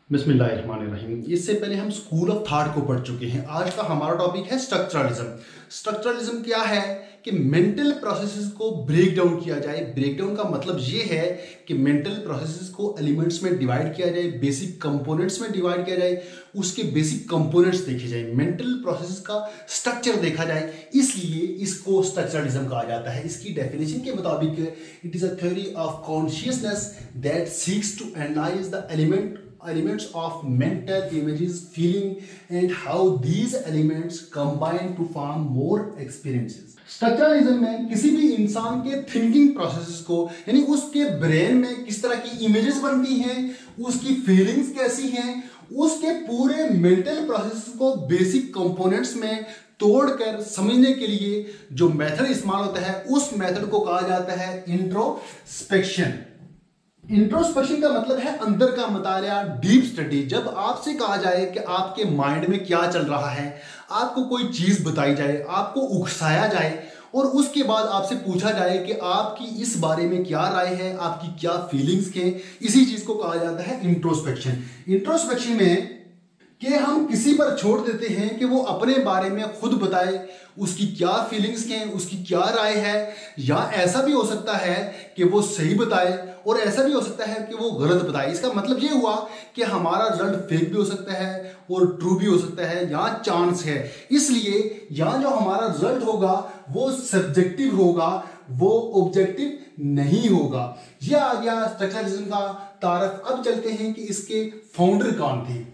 बिस्मिल्लाहिर्रहमानिर्रहीम। इससे पहले हम स्कूल ऑफ थॉट को पढ़ चुके हैं। आज का हमारा टॉपिक है स्ट्रक्चरलिज्म। स्ट्रक्चरलिज्म क्या है कि मेंटल प्रोसेसेस को ब्रेक डाउन किया जाए। ब्रेक डाउन का मतलब ये है कि मेंटल प्रोसेसेस को एलिमेंट्स में डिवाइड किया जाए, बेसिक कंपोनेंट्स में डिवाइड किया जाए, उसके बेसिक कंपोनेंट्स देखे जाए, मेंटल प्रोसेसेस का स्ट्रक्चर देखा जाए, इसलिए इसको स्ट्रक्चरलिज्म कहा जाता है। इसकी डेफिनेशन के मुताबिक it is a theory of consciousness that seeks to analyze the elements of mental images, feeling and how these elements combine to form more experiences. Structuralism में किसी भी इंसान के थिंकिंग प्रोसेसेस को, यानी उसके ब्रेन में किस तरह की इमेजेस बनती हैं, उसकी फीलिंग्स कैसी हैं, उसके पूरे मेंटल प्रोसेस को बेसिक कंपोनेंट्स में तोड़कर समझने के लिए जो मेथड इस्तेमाल होता है उस मेथड को कहा जाता है इंट्रोस्पेक्शन। इंट्रोस्पेक्शन का मतलब है अंदर का मुतालिया, डीप स्टडी। जब आपसे कहा जाए कि आपके माइंड में क्या चल रहा है, आपको कोई चीज बताई जाए, आपको उकसाया जाए और उसके बाद आपसे पूछा जाए कि आपकी इस बारे में क्या राय है, आपकी क्या फीलिंग्स हैं, इसी चीज को कहा जाता है इंट्रोस्पेक्शन। इंट्रोस्पेक्शन में कि हम किसी पर छोड़ देते हैं कि वो अपने बारे में खुद बताए, उसकी क्या फीलिंग्स हैं, उसकी क्या राय है, या ऐसा भी हो सकता है कि वो सही बताए और ऐसा भी हो सकता है कि वो गलत बताए। इसका मतलब ये हुआ कि हमारा रिजल्ट फेक भी हो सकता है और ट्रू भी हो सकता है, यहाँ चांस है। इसलिए यहाँ जो हमारा रिजल्ट होगा वो सब्जेक्टिव होगा, वो ऑब्जेक्टिव नहीं होगा। यह आ गया स्ट्रक्चरलिज्म का तारफ। अब चलते हैं कि इसके फाउंडर कौन थे।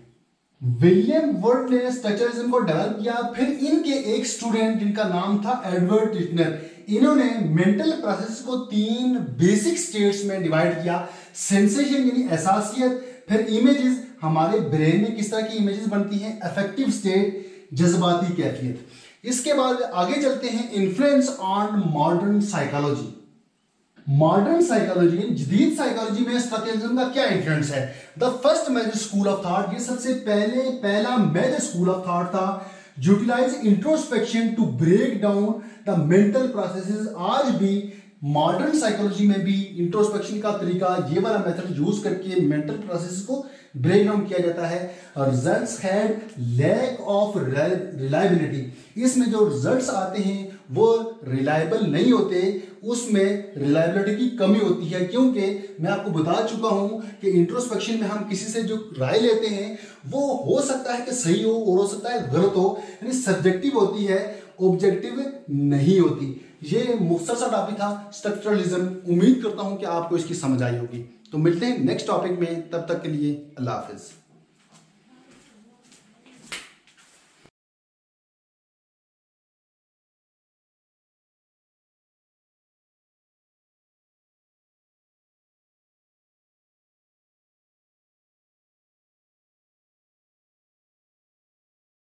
विलियम वुड ने स्ट्रक्चरलिज्म को डेवलप किया। फिर इनके एक स्टूडेंट जिनका नाम था एडवर्ड टिटनर, इन्होंने मेंटल प्रोसेस को 3 बेसिक स्टेट्स में डिवाइड किया। सेंसेशन यानी एहसासियत, फिर इमेजेस, हमारे ब्रेन में किस तरह की इमेजेस बनती हैं, अफेक्टिव स्टेट, जज्बाती कैफियत। इसके बाद आगे चलते हैं influence on modern psychology. Modern psychology, जदीद साइकोलॉजी में स्ट्रक्चरलिज्म का क्या इन्फ्लुएंस है। The first major school of thought, ये सबसे पहला मेजर स्कूल ऑफ थॉट था, utilize introspection to break down the mental processes. आज भी मॉडर्न साइकोलॉजी में भी इंट्रोस्पेक्शन का तरीका, ये वाला मेथड यूज करके मेंटल प्रोसेस को ब्रेक डाउन किया जाता है। Results had lack of reliability, इसमें जो रिजल्ट्स आते हैं वो रिलायबल नहीं होते, उसमें रिलायबिलिटी की कमी होती है। क्योंकि मैं आपको बता चुका हूं कि इंट्रोस्पेक्शन में हम किसी से जो राय लेते हैं वो हो सकता है कि सही हो और हो सकता है गलत हो, यानी सब्जेक्टिव होती है, ऑब्जेक्टिव नहीं होती। ये मुख्तसर सा टॉपिक था स्ट्रक्चरलिज्म। उम्मीद करता हूं कि आपको इसकी समझ आई होगी। तो मिलते हैं नेक्स्ट टॉपिक में, तब तक के लिए अल्लाह हाफिज।